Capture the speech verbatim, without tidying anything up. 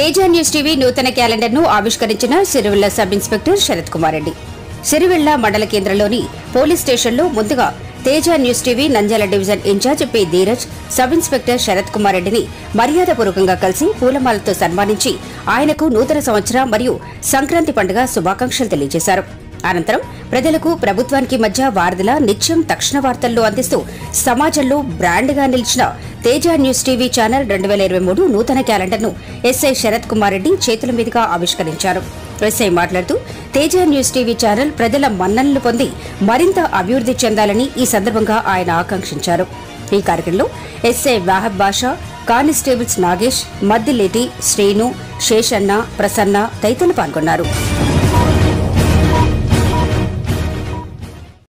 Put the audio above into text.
Teja news TV నూతన calendar ను ఆవిష్కరించిన సిరివెళ్ల సబ్ ఇన్స్పెక్టర్ శరత్ కుమార్ రెడ్డి. సిరివెళ్ల మండల కేంద్రంలోని పోలీస్ స్టేషన్లో ముందుగా Teja news TV Nandyal division incharge P Dheeraj, sub inspector Sarath Kumar రెడ్డిని మర్యాదపూర్వకంగా కలిసి పూలమాలతో సన్మానించి ఆయనకు నూతన సంవత్సర మరియు సంక్రాంతి పండుగ శుభాకాంక్షలు తెలియజేశారు. అనంతరం ప్రజలకు ప్రభుత్వానికి మధ్య వారధిలా నిత్యం తక్షణ వార్తల్లో అందిస్తూ సమాజంలో బ్రాండ్గా నిలిచిన తేజ న్యూస్ టీవీ ఛానల్ రెండు వేల ఇరవై మూడు నూతన క్యాలెండర్ను ఎస్ఐ శరత్ కుమార్ రెడ్డి చేతుల మీదుగా ఆవిష్కరించారు. ఎస్ఐ మాట్లాడుతూ తేజ న్యూస్ టీవీ ఛానల్ ప్రజల మన్ననలు పొంది మరింత అభివృద్ది చెందాలని ఈ సందర్భంగా ఆయన ఆకాంక్షించారు. ఈ కార్యక్రమంలో ఎస్ఐ వాహబ్ బాషా, కానిస్టేబుల్స్ నాగేష్, మద్దిలేటి, శ్రీను, శేషన్న, ప్రసన్న తదితరులు పాల్గొన్నారు.